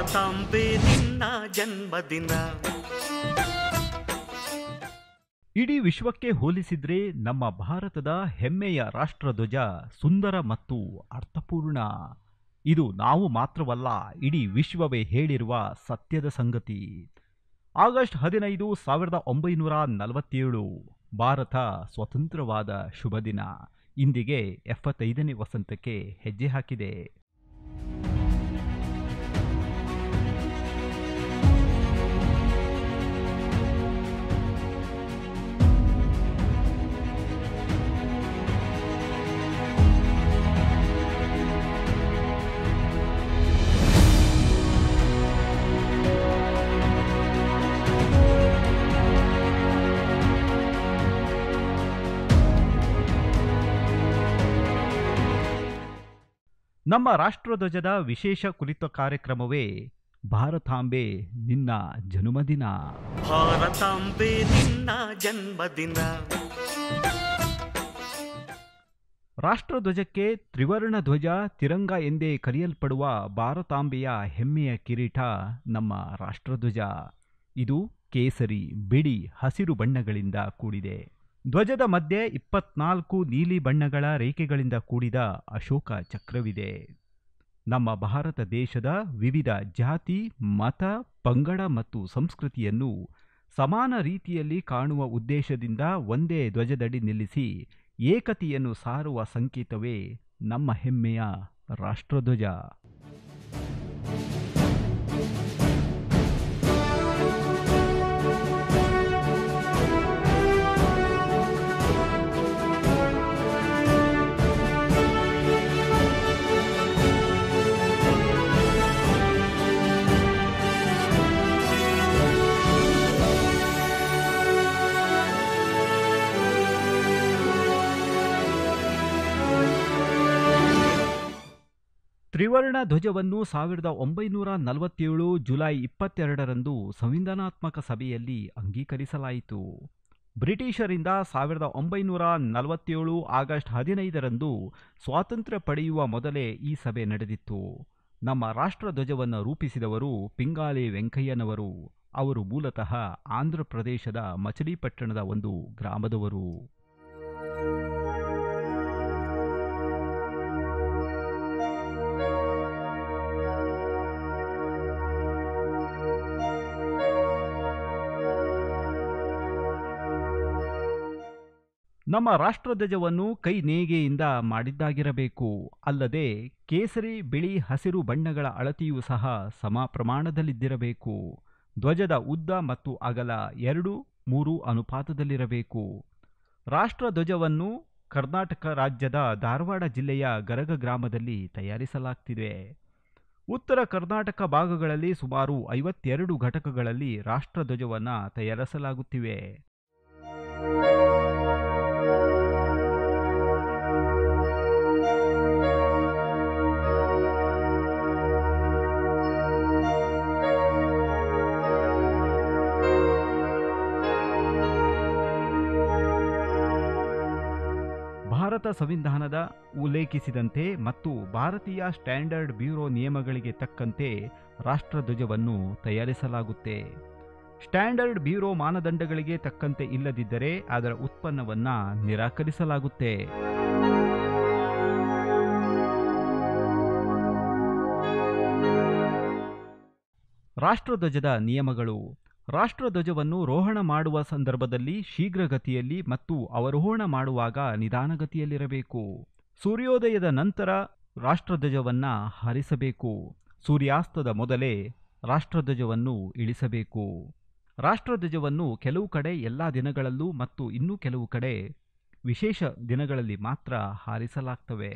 ಭಾರತಾಂಬೆ ನಿನ್ನ ಜನ್ಮದಿನ. ಇಡೀ ವಿಶ್ವಕ್ಕೆ ಹೋಲಿಸಿದ್ರೆ ನಮ್ಮ ಭಾರತದ ಹೆಮ್ಮೆಯ ರಾಷ್ಟ್ರಧ್ವಜ ಸುಂದರ ಮತ್ತು ಅರ್ಥಪೂರ್ಣ. ಇದು ನಾವು ಮಾತ್ರವಲ್ಲ, ಇಡೀ ವಿಶ್ವವೇ ಹೇಳಿರುವ ಸತ್ಯದ ಸಂಗತಿ. ಆಗಸ್ಟ್ 15, 1947 ಭಾರತ ಸ್ವತಂತ್ರವಾದ ಶುಭ ದಿನ. ಇಂದಿಗೆ 75ನೇ ವಸಂತಕ್ಕೆ ಹೆಜ್ಜೆ ಹಾಕಿದೆ. ನಮ್ಮ ರಾಷ್ಟ್ರಧ್ವಜದ ವಿಶೇಷ ಕುರಿತ ಕಾರ್ಯಕ್ರಮವೇ ಭಾರತಾಂಬೆ ನಿನ್ನ ಜನ್ಮದಿನ. ಭಾರತಾಂಬೆ ನಿನ್ನ ಜನ್ಮದಿನ. ರಾಷ್ಟ್ರಧ್ವಜಕ್ಕೆ ತ್ರಿವರ್ಣ ಧ್ವಜ ತಿರಂಗ ಎಂದೇ ಕರೆಯಲ್ಪಡುವ ಭಾರತಾಂಬೆಯ ಹೆಮ್ಮೆಯ ಕಿರೀಟ ನಮ್ಮ ರಾಷ್ಟ್ರಧ್ವಜ. ಇದು ಕೇಸರಿ, ಬಿಳಿ, ಹಸಿರು ಬಣ್ಣಗಳಿಂದ ಕೂಡಿದೆ. ಧ್ವಜದ ಮಧ್ಯೆ 24 ನೀಲಿ ಬಣ್ಣಗಳ ರೇಖೆಗಳಿಂದ ಕೂಡಿದ ಅಶೋಕ ಚಕ್ರವಿದೆ. ನಮ್ಮ ಭಾರತ ದೇಶದ ವಿವಿಧ ಜಾತಿ, ಮತ, ಪಂಗಡ ಮತ್ತು ಸಂಸ್ಕೃತಿಯನ್ನು ಸಮಾನ ರೀತಿಯಲ್ಲಿ ಕಾಣುವ ಉದ್ದೇಶದಿಂದ ಒಂದೇ ಧ್ವಜದಡಿ ನಿಲ್ಲಿಸಿ ಏಕತೆಯನ್ನು ಸಾರುವ ಸಂಕೇತವೇ ನಮ್ಮ ಹೆಮ್ಮೆಯ ರಾಷ್ಟ್ರಧ್ವಜ. ತ್ರಿವರ್ಣ ಧ್ವಜವನ್ನು 1947 ಜುಲೈ 22ರಂದು ಸಂವಿಧಾನಾತ್ಮಕ ಸಭೆಯಲ್ಲಿ ಅಂಗೀಕರಿಸಲಾಯಿತು. ಬ್ರಿಟಿಷರಿಂದ 1947 ಆಗಸ್ಟ್ 15ರಂದು ಸ್ವಾತಂತ್ರ್ಯ ಪಡೆಯುವ ಮೊದಲೇ ಈ ಸಭೆ ನಡೆದಿತ್ತು. ನಮ್ಮ ರಾಷ್ಟ್ರಧ್ವಜವನ್ನು ರೂಪಿಸಿದವರು ಪಿಂಗಾಳಿ ವೆಂಕಯ್ಯನವರು. ಅವರು ಮೂಲತಃ ಆಂಧ್ರ ಪ್ರದೇಶದ ಮಚಲಿಪಟ್ಟಣದ ಒಂದು ಗ್ರಾಮದವರು. ನಮ್ಮ ರಾಷ್ಟ್ರಧ್ವಜವನ್ನು ಕೈ ನೇಯ್ಗೆಯಿಂದ ಮಾಡಿದ್ದಾಗಿರಬೇಕು. ಅಲ್ಲದೆ ಕೇಸರಿ, ಬಿಳಿ, ಹಸಿರು ಬಣ್ಣಗಳ ಅಳತೆಯೂ ಸಹ ಸಮ ಪ್ರಮಾಣದಲ್ಲಿದ್ದಿರಬೇಕು. ಧ್ವಜದ ಉದ್ದ ಮತ್ತು ಅಗಲ 2:3 ಅನುಪಾತದಲ್ಲಿರಬೇಕು. ರಾಷ್ಟ್ರಧ್ವಜವನ್ನು ಕರ್ನಾಟಕ ರಾಜ್ಯದ ಧಾರವಾಡ ಜಿಲ್ಲೆಯ ಗರಗ ಗ್ರಾಮದಲ್ಲಿ ತಯಾರಿಸಲಾಗ್ತಿದೆ. ಉತ್ತರ ಕರ್ನಾಟಕ ಭಾಗಗಳಲ್ಲಿ ಸುಮಾರು 52 ಘಟಕಗಳಲ್ಲಿ ರಾಷ್ಟ್ರಧ್ವಜವನ್ನು ತಯಾರಿಸಲಾಗುತ್ತಿವೆ. ಭಾರತ ಸಂವಿಧಾನದ ಉಲ್ಲೇಖಿಸಿದಂತೆ ಮತ್ತು ಭಾರತೀಯ ಸ್ಟ್ಯಾಂಡರ್ಡ್ ಬ್ಯೂರೋ ನಿಯಮಗಳಿಗೆ ತಕ್ಕಂತೆ ರಾಷ್ಟ್ರಧ್ವಜವನ್ನು ತಯಾರಿಸಲಾಗುತ್ತೆ. ಸ್ಟ್ಯಾಂಡರ್ಡ್ ಬ್ಯೂರೋ ಮಾನದಂಡಗಳಿಗೆ ತಕ್ಕಂತೆ ಇಲ್ಲದಿದ್ದರೆ ಅದರ ಉತ್ಪನ್ನವನ್ನು ನಿರಾಕರಿಸಲಾಗುತ್ತೆ. ರಾಷ್ಟ್ರಧ್ವಜದ ನಿಯಮಗಳು. ರಾಷ್ಟ್ರಧ್ವಜವನ್ನು ರೋಹಣ ಮಾಡುವ ಸಂದರ್ಭದಲ್ಲಿ ಶೀಘ್ರಗತಿಯಲ್ಲಿ ಮತ್ತು ಅವರೋಹಣ ಮಾಡುವಾಗ ನಿಧಾನಗತಿಯಲ್ಲಿರಬೇಕು. ಸೂರ್ಯೋದಯದ ನಂತರ ರಾಷ್ಟ್ರಧ್ವಜವನ್ನು ಹಾರಿಸಬೇಕು. ಸೂರ್ಯಾಸ್ತದ ಮೊದಲೇ ರಾಷ್ಟ್ರಧ್ವಜವನ್ನು ಇಳಿಸಬೇಕು. ರಾಷ್ಟ್ರಧ್ವಜವನ್ನು ಕೆಲವು ಕಡೆ ಎಲ್ಲ ದಿನಗಳಲ್ಲೂ ಮತ್ತು ಇನ್ನೂ ಕೆಲವು ಕಡೆ ವಿಶೇಷ ದಿನಗಳಲ್ಲಿ ಮಾತ್ರ ಹಾರಿಸಲಾಗ್ತವೆ.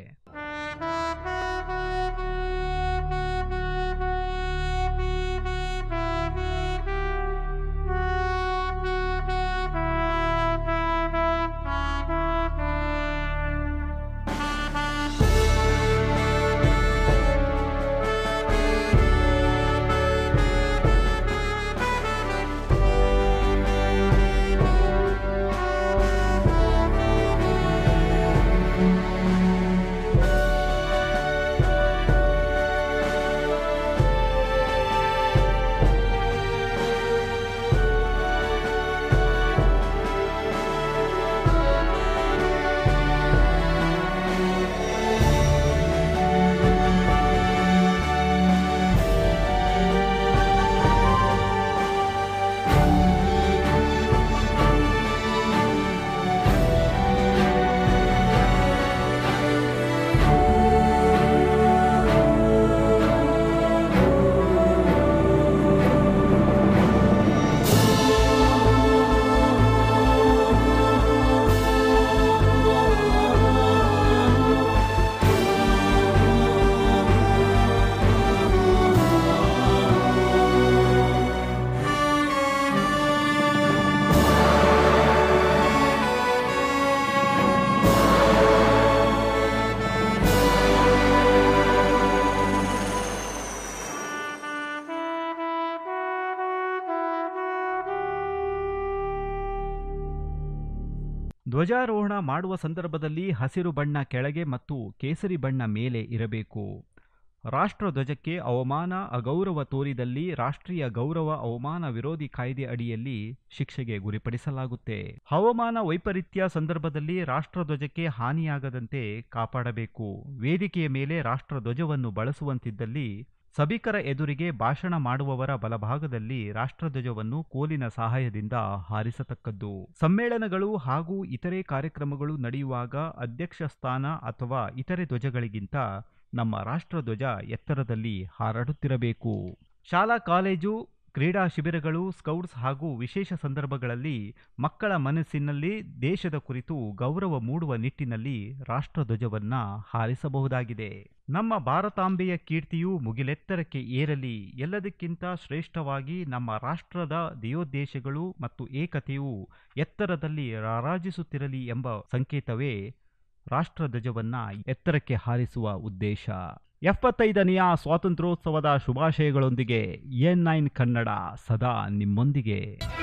ಧ್ವಜಾರೋಹಣ ಮಾಡುವ ಸಂದರ್ಭದಲ್ಲಿ ಹಸಿರು ಬಣ್ಣ ಕೆಳಗೆ ಮತ್ತು ಕೇಸರಿ ಬಣ್ಣ ಮೇಲೆ ಇರಬೇಕು. ರಾಷ್ಟ್ರಧ್ವಜಕ್ಕೆ ಅವಮಾನ ಅಗೌರವ ತೋರಿದಲ್ಲಿ ರಾಷ್ಟ್ರೀಯ ಗೌರವ ಅವಮಾನ ವಿರೋಧಿ ಕಾಯ್ದೆ ಅಡಿಯಲ್ಲಿ ಶಿಕ್ಷೆಗೆ ಗುರಿಪಡಿಸಲಾಗುತ್ತೆ. ಹವಾಮಾನ ವೈಪರೀತ್ಯ ಸಂದರ್ಭದಲ್ಲಿ ರಾಷ್ಟ್ರಧ್ವಜಕ್ಕೆ ಹಾನಿಯಾಗದಂತೆ ಕಾಪಾಡಬೇಕು. ವೇದಿಕೆಯ ಮೇಲೆ ರಾಷ್ಟ್ರಧ್ವಜವನ್ನು ಬಳಸುವಂತಿದ್ದಲ್ಲಿ ಸಭಿಕರ ಎದುರಿಗೆ ಭಾಷಣ ಮಾಡುವವರ ಬಲಭಾಗದಲ್ಲಿ ರಾಷ್ಟ್ರಧ್ವಜವನ್ನು ಕೋಲಿನ ಸಹಾಯದಿಂದ ಹಾರಿಸತಕ್ಕದ್ದು. ಸಮ್ಮೇಳನಗಳು ಹಾಗೂ ಇತರೆ ಕಾರ್ಯಕ್ರಮಗಳು ನಡೆಯುವಾಗ ಅಧ್ಯಕ್ಷ ಸ್ಥಾನ ಅಥವಾ ಇತರೆ ಧ್ವಜಗಳಿಗಿಂತ ನಮ್ಮ ರಾಷ್ಟ್ರಧ್ವಜ ಎತ್ತರದಲ್ಲಿ ಹಾರಾಡುತ್ತಿರಬೇಕು. ಶಾಲಾ ಕಾಲೇಜು ಕ್ರೀಡಾ ಶಿಬಿರಗಳು, ಸ್ಕೌಟ್ಸ್ ಹಾಗೂ ವಿಶೇಷ ಸಂದರ್ಭಗಳಲ್ಲಿ ಮಕ್ಕಳ ಮನಸ್ಸಿನಲ್ಲಿ ದೇಶದ ಕುರಿತು ಗೌರವ ಮೂಡುವ ನಿಟ್ಟಿನಲ್ಲಿ ರಾಷ್ಟ್ರಧ್ವಜವನ್ನ ಹಾರಿಸಬಹುದಾಗಿದೆ. ನಮ್ಮ ಭಾರತಾಂಬೆಯ ಕೀರ್ತಿಯು ಮುಗಿಲೆತ್ತರಕ್ಕೆ ಏರಲಿ, ಎಲ್ಲದಕ್ಕಿಂತ ಶ್ರೇಷ್ಠವಾಗಿ ನಮ್ಮ ರಾಷ್ಟ್ರದ ಧ್ಯೇಯೋದ್ದೇಶಗಳು ಮತ್ತು ಏಕತೆಯು ಎತ್ತರದಲ್ಲಿ ರಾರಾಜಿಸುತ್ತಿರಲಿ ಎಂಬ ಸಂಕೇತವೇ ರಾಷ್ಟ್ರಧ್ವಜವನ್ನ ಎತ್ತರಕ್ಕೆ ಹಾರಿಸುವ ಉದ್ದೇಶ. 75ನೆಯ ಸ್ವಾತಂತ್ರ್ಯೋತ್ಸವದ ಶುಭಾಶಯಗಳೊಂದಿಗೆ N9 ಕನ್ನಡ ಸದಾ ನಿಮ್ಮೊಂದಿಗೆ.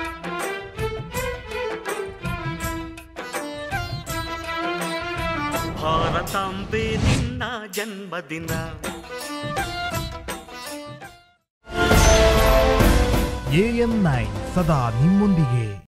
ಭಾರತಾಂಬೆ ನಿನ್ನ ಜನ್ಮದಿನ. AM9 ಸದಾ ನಿಮ್ಮೊಂದಿಗೆ.